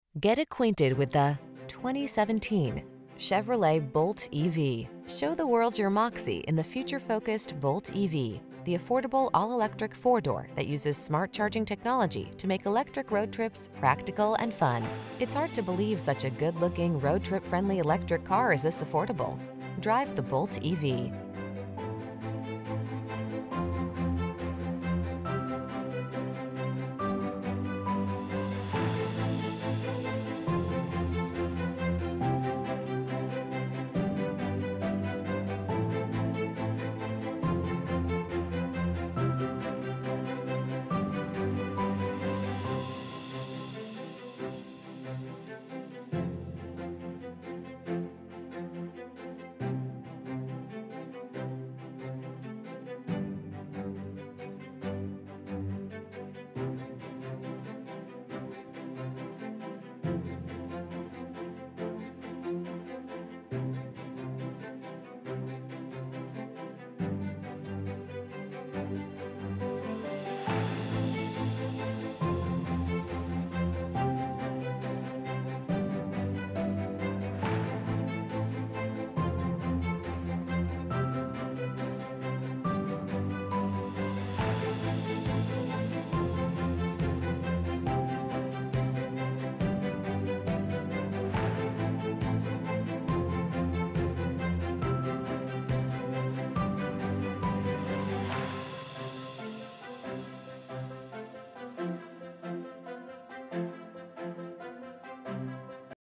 Get acquainted with the 2017 Chevrolet Bolt EV. Show the world your moxie in the future-focused Bolt EV, the affordable all-electric four-door that uses smart charging technology to make electric road trips practical and fun. It's hard to believe such a good-looking, road trip-friendly electric car is this affordable. Drive the Bolt EV.